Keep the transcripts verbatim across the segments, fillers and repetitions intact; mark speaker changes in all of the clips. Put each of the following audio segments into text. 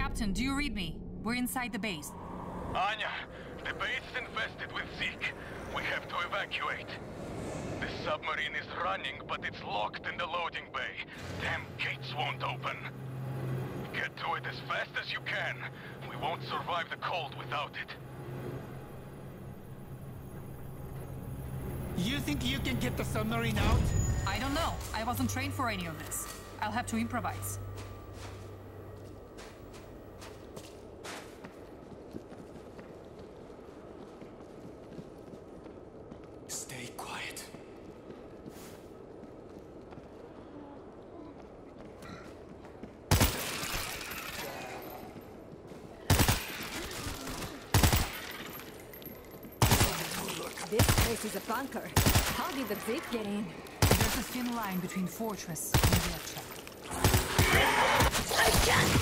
Speaker 1: Captain, do you read me? We're inside the base.
Speaker 2: Anya, the base is infested with Zeke. We have to evacuate. The submarine is running, but it's locked in the loading bay. Damn gates won't open. Get to it as fast as you can. We won't survive the cold without it.
Speaker 3: You think you can get the submarine out?
Speaker 1: I don't know. I wasn't trained for any of this. I'll have to improvise.
Speaker 3: Stay quiet.
Speaker 4: This place is a bunker. How did the Zeke get in?
Speaker 1: There's a thin line between fortress and Electra.
Speaker 4: I can't!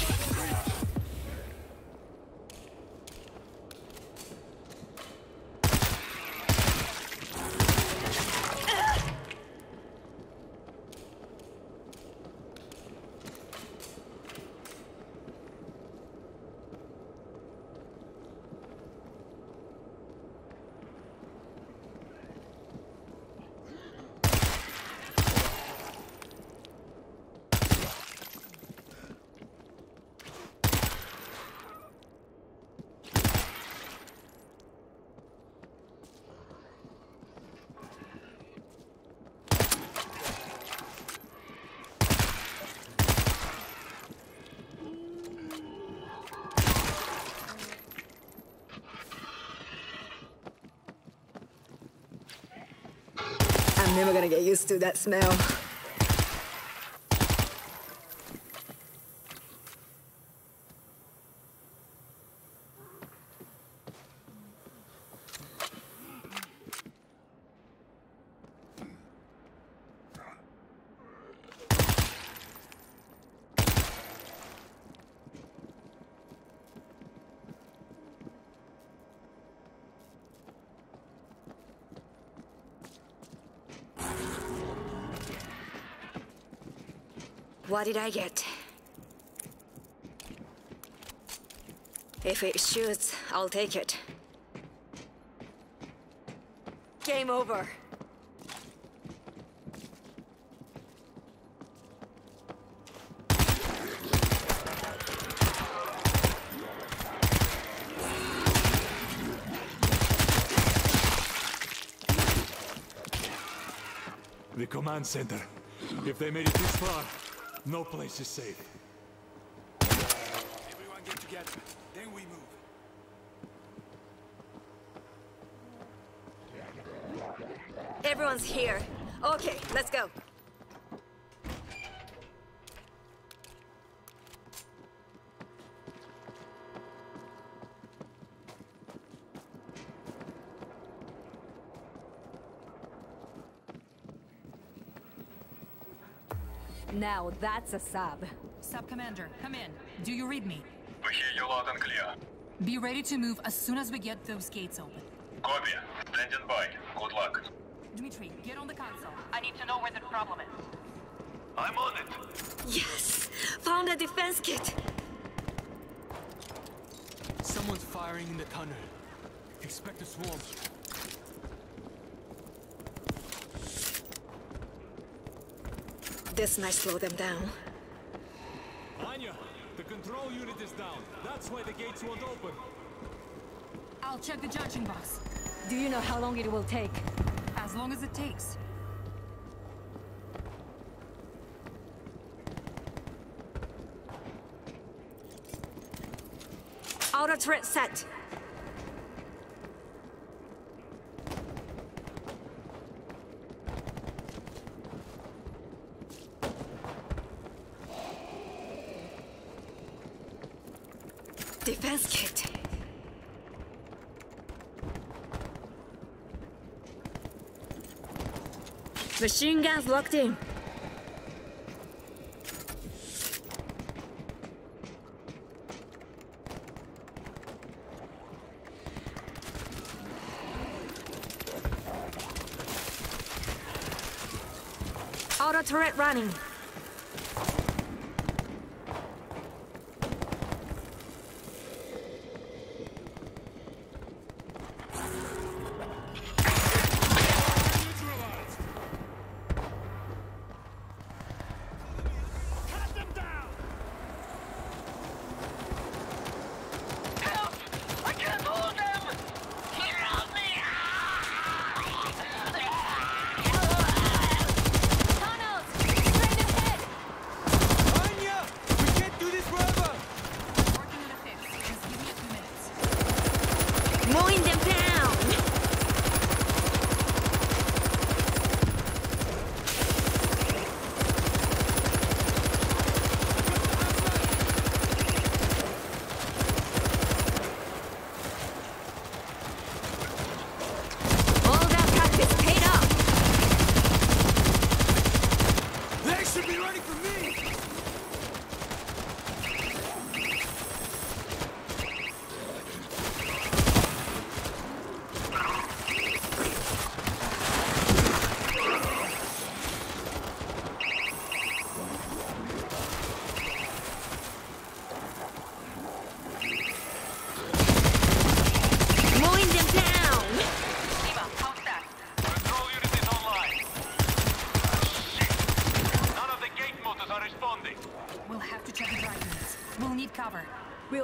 Speaker 4: I'm never gonna get used to that smell. What did I get? If it shoots, I'll take it. Game over.
Speaker 5: The command center. If they made it this far, no place is safe.
Speaker 3: Everyone get together, then we move.
Speaker 4: Everyone's here. Okay, let's go. Now that's a sub.
Speaker 1: Sub-Commander, come in. Do you read me?
Speaker 2: We hear you loud and clear.
Speaker 1: Be ready to move as soon as we get those gates open.
Speaker 2: Copy. Standing by. Good luck.
Speaker 1: Dmitri, get on the console. I need to know where the problem is.
Speaker 2: I'm on it.
Speaker 4: Yes! Found a defense kit!
Speaker 3: Someone's firing in the tunnel. Expect a swarm.
Speaker 4: This might slow them down.
Speaker 5: Anya, the control unit is down. That's why the gates won't open.
Speaker 1: I'll check the junction box.
Speaker 4: Do you know how long it will take?
Speaker 1: As long as it takes.
Speaker 4: Outer turret set. Defense kit. Machine guns locked in. Auto turret running.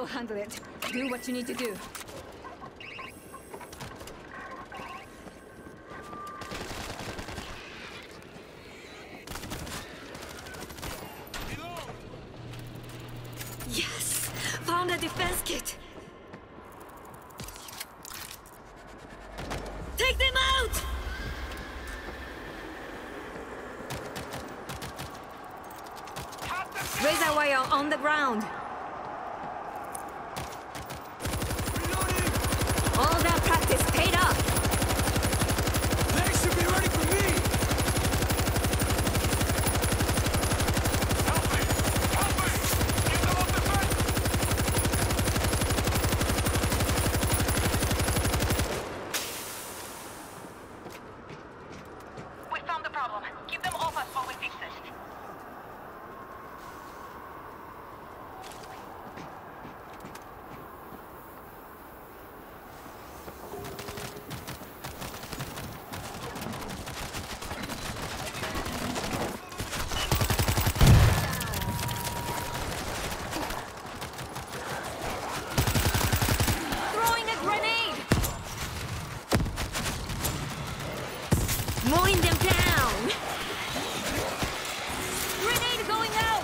Speaker 4: handle it. Do what you need to do. Yes! Found a defense kit! Take them out! Razor wire on the ground. All that practice paid off.
Speaker 3: They should be ready for me!
Speaker 2: Help me! Help me! Get them off the fence!
Speaker 6: We found the problem. Keep them off us while we fix this.
Speaker 4: Throwing a grenade! Mowing them down! Grenade going out!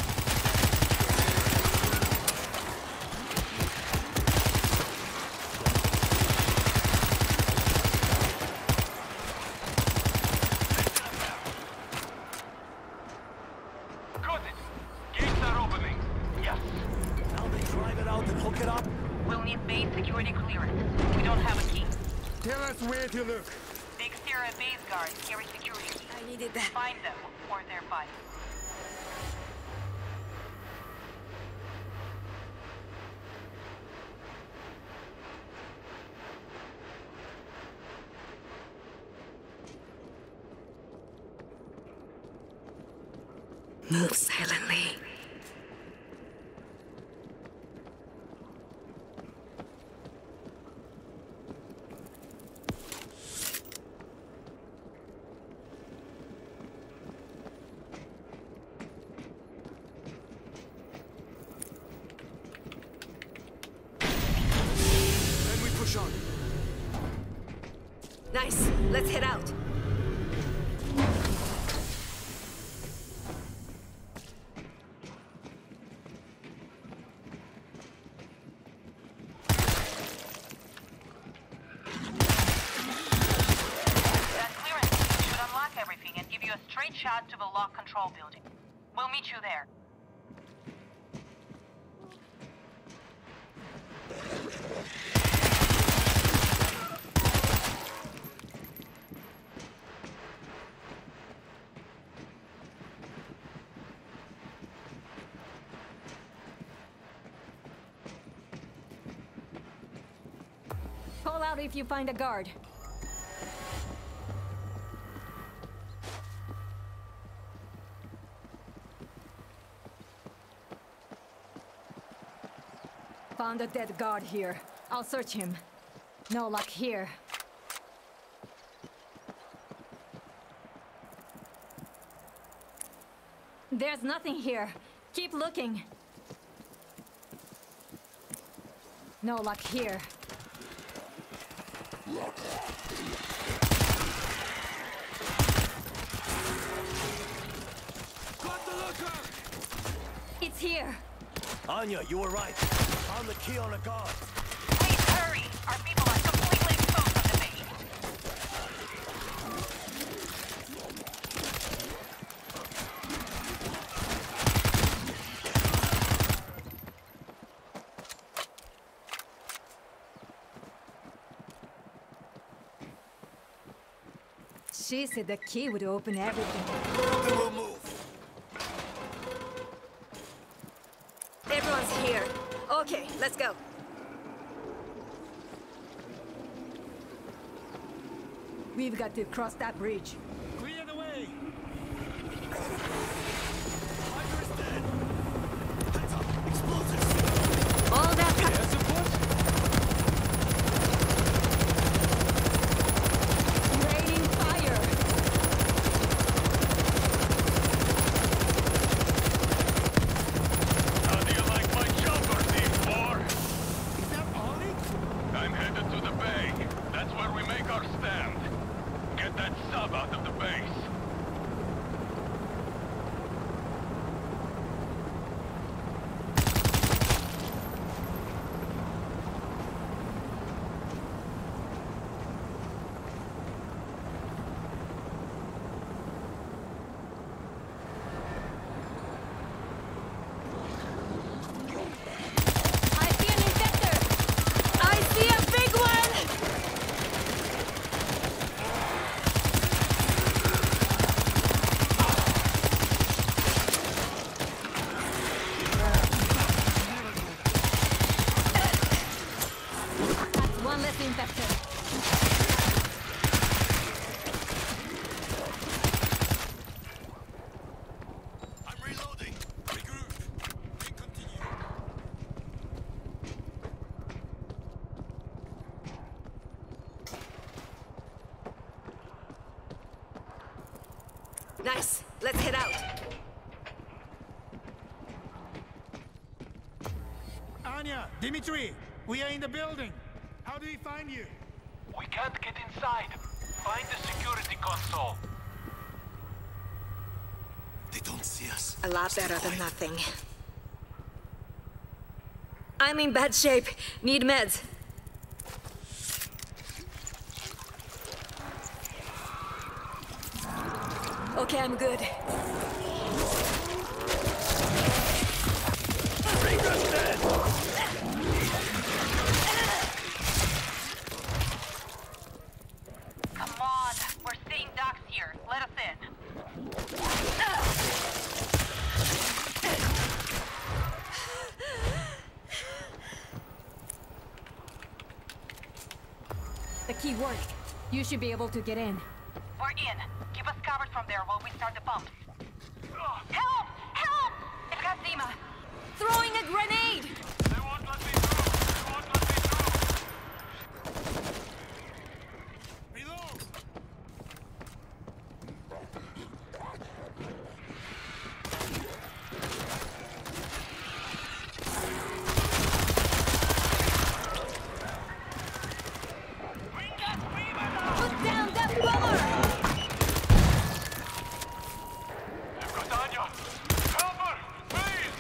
Speaker 2: Got it! Gates are opening. Yes.
Speaker 3: Now they drive it out and hook it up.
Speaker 6: We'll need base security clearance. We don't have a key.
Speaker 3: Tell us where to look.
Speaker 6: The exterior base guards carry security key.
Speaker 4: I needed that.
Speaker 6: Find them, or they're fine.
Speaker 4: Move silently.
Speaker 3: Then we push on.
Speaker 4: Nice. Let's head out.
Speaker 6: That clearance should unlock everything and give you a straight shot to the lock control building. We'll meet you there.
Speaker 4: Call out if you find a guard. Found a dead guard here. I'll search him. No luck here. There's nothing here. Keep looking. No luck here.
Speaker 3: Got the looker!
Speaker 4: It's here.
Speaker 7: Anya, you were right. Found the key on a guard.
Speaker 6: Please hurry! Our people are completely exposed on the base.
Speaker 4: She said the key would open everything.
Speaker 7: Then we'll move.
Speaker 4: Everyone's here. Okay, let's go. We've got to cross that bridge.
Speaker 5: Clear the way!
Speaker 7: Hydra's dead. Heads up. Explosives.
Speaker 4: All that pra-
Speaker 5: Air support?
Speaker 4: raining fire.
Speaker 2: How do you like my jumper, D four?
Speaker 4: Nice. Let's head out.
Speaker 8: Anya, Dimitri, we are in the building. How do we find you?
Speaker 2: We can't get inside. Find the security console.
Speaker 7: They don't see us.
Speaker 4: A lot better than nothing. I'm in bad shape. Need meds. Okay, I'm good.
Speaker 7: Ringo's dead!
Speaker 6: Come on, we're seeing docs here. Let us in.
Speaker 4: The key worked. You should be able to get in.
Speaker 6: We're in. Keep us covered from there while we start the pumps. Help! Help! It's got Zima.
Speaker 4: Throwing a grenade!
Speaker 2: They won't let me through! They won't let me through!
Speaker 8: Reload!
Speaker 4: Put down that bomber!
Speaker 2: You've got Anya! Help her! Please!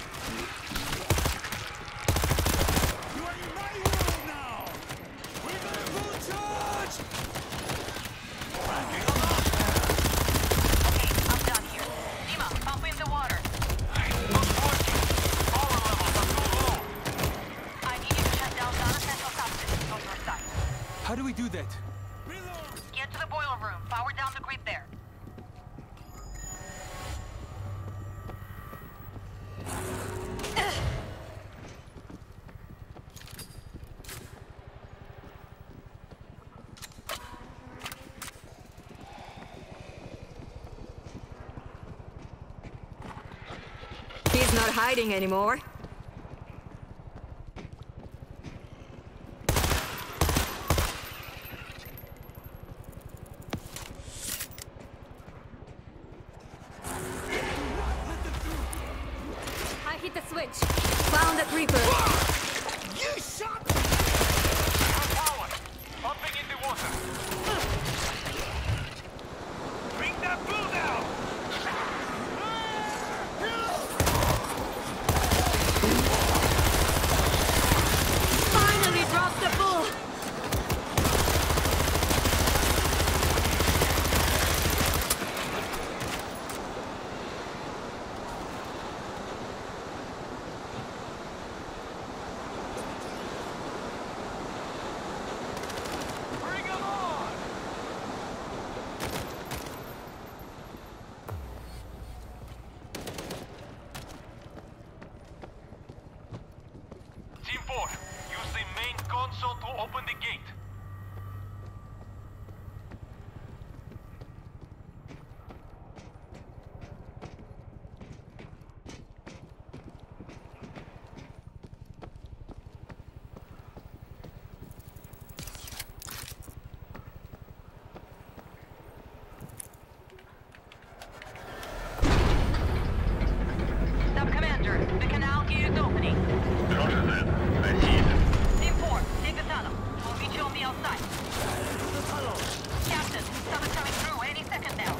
Speaker 8: You are in my world now!
Speaker 7: We're gonna full charge!
Speaker 6: Okay, I'm done here. Zima, pump in the water.
Speaker 2: It's not working! Power levels are too low!
Speaker 6: I need you to shut down non-essential substances on your side.
Speaker 3: How do we do that?
Speaker 8: Reload!
Speaker 6: Get to the boiler room. Power down the grid there.
Speaker 4: He's not hiding anymore. I hit the switch. Found the creeper.
Speaker 8: You shot!
Speaker 2: Our power! Pumping in the water! Bring that bull down!
Speaker 4: Finally dropped the bull.
Speaker 2: Bring him on! Team four, use the main console to open the gate.
Speaker 6: Sub-Commander, the canal gate is opening.
Speaker 2: Roger that. I see it.
Speaker 6: Team four, take the tunnel. We'll meet you on the outside.
Speaker 7: The tunnel!
Speaker 6: Captain, someone's coming through any second now.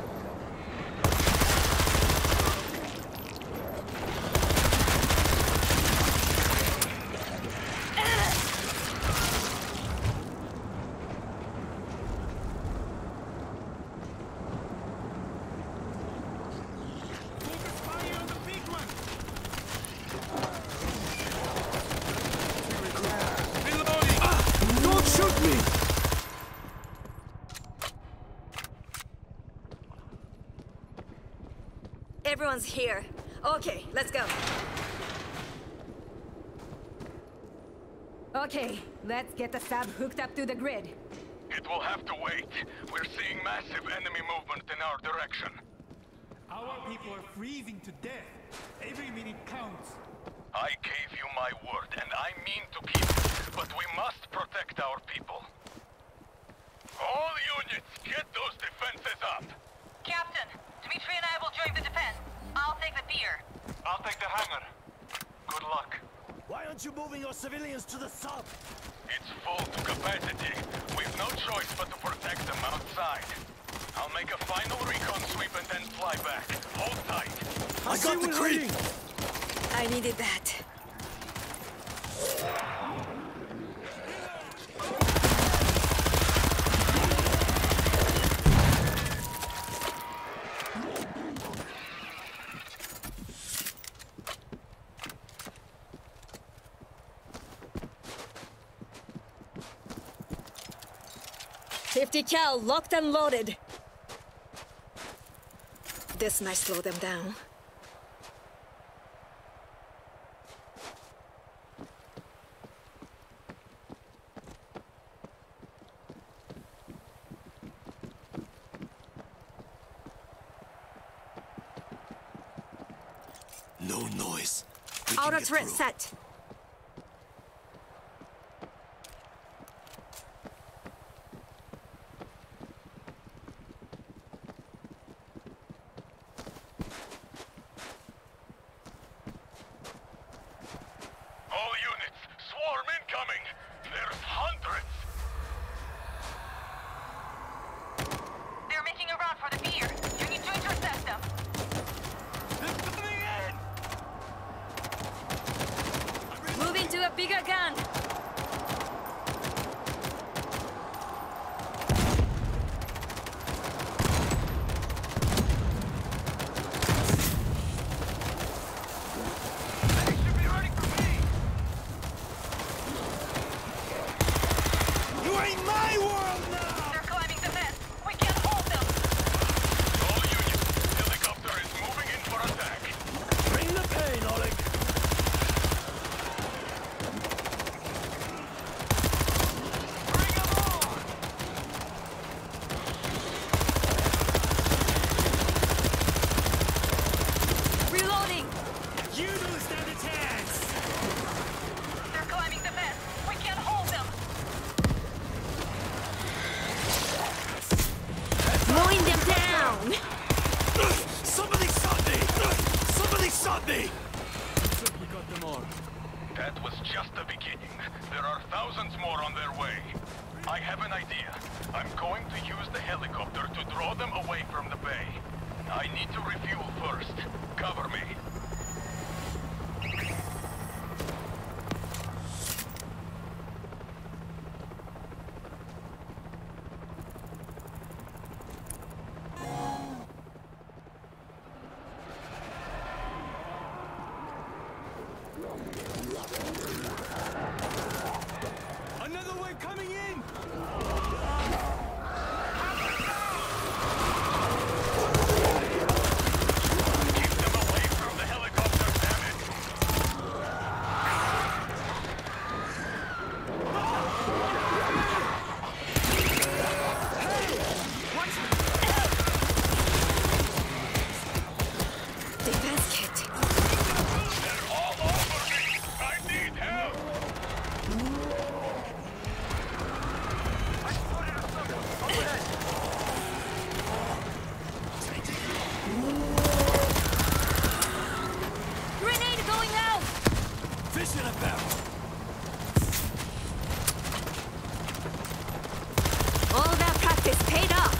Speaker 8: Focus fire on the big one!
Speaker 7: Reloading! Don't shoot me!
Speaker 4: Everyone's here. Okay, let's go. Okay, let's get the sub hooked up to the grid.
Speaker 2: It will have to wait. We're seeing massive enemy movement in our direction.
Speaker 8: Our people are freezing to death. Every minute counts.
Speaker 2: I gave you my word, and I mean to keep it, but we must protect our people. All units, get those defenses up!
Speaker 6: Captain, Dmitri take the pier.
Speaker 2: I'll take the hangar. Good luck.
Speaker 7: Why aren't you moving your civilians to the sub?
Speaker 2: It's full to capacity. We've no choice but to protect them outside. I'll make a final recon sweep and then fly back. Hold tight.
Speaker 7: I got the creep!
Speaker 4: I needed that. Fifty cal locked and loaded. This might slow them down.
Speaker 7: No noise. We can
Speaker 4: Outer
Speaker 7: get
Speaker 4: turret
Speaker 7: through.
Speaker 4: set.
Speaker 2: All units, swarm incoming! There's hundreds!
Speaker 6: They're making a run for the pier. You need to intercept them.
Speaker 2: They're coming in!
Speaker 4: Moving to a bigger gun.
Speaker 2: They should be ready for me!
Speaker 7: You ain't my world now!
Speaker 6: They're climbing the mast. We can't hold them.
Speaker 2: All units, helicopter is moving in for attack.
Speaker 7: Bring the pain, Oleg!
Speaker 2: Bring them on!
Speaker 4: Reloading.
Speaker 8: You don't stand a chance!
Speaker 6: They're climbing the mast. We can't hold them.
Speaker 4: Mowing them down.
Speaker 7: Somebody shot me! Somebody shot me!
Speaker 3: So we got them all.
Speaker 2: That was just the beginning. There are thousands more on their way. I have an idea. I'm going to use the helicopter to draw them away from the bay. I need to refuel first. Cover me.
Speaker 5: Another wave coming in!
Speaker 2: Keep them away from the helicopter, damn it!
Speaker 4: Defense kit.
Speaker 2: They're all over me! I need help!
Speaker 4: Grenade going out.
Speaker 7: Fish in a barrel!
Speaker 4: All that practice paid off.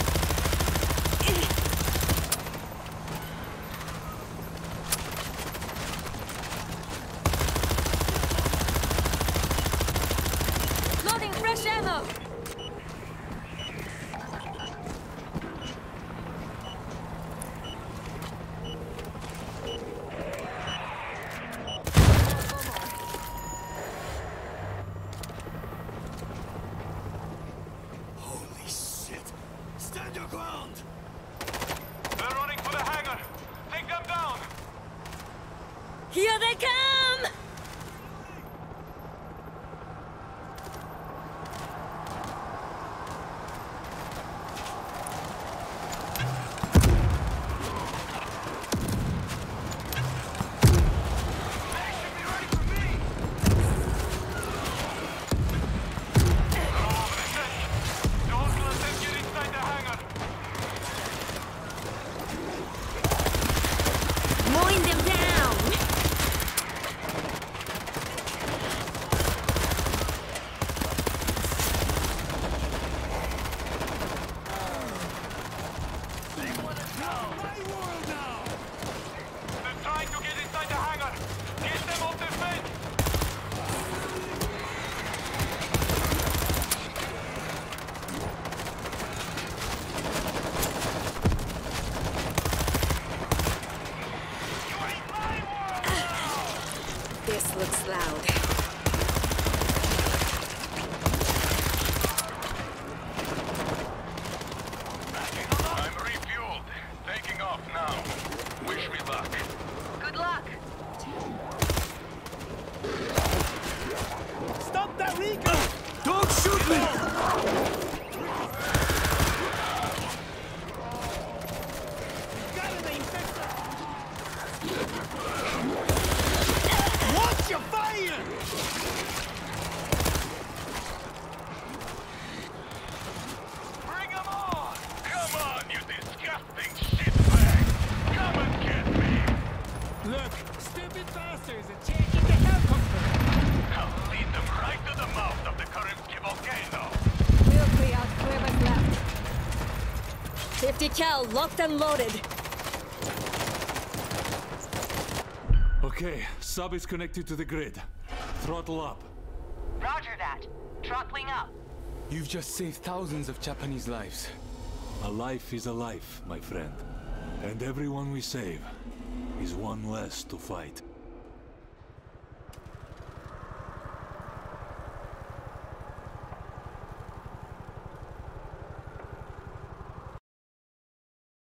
Speaker 4: Loading fresh ammo.
Speaker 7: Holy shit! Stand your ground!
Speaker 2: They're running for the hangar! Take them down!
Speaker 4: Here they come.
Speaker 2: Don't let them get inside the hangar!
Speaker 4: Mowing fifty cal locked and loaded.
Speaker 5: Okay, sub is connected to the grid. Throttle up.
Speaker 6: Roger that. Throttling up.
Speaker 3: You've just saved thousands of Japanese lives.
Speaker 5: A life is a life, my friend. And everyone we save is one less to fight.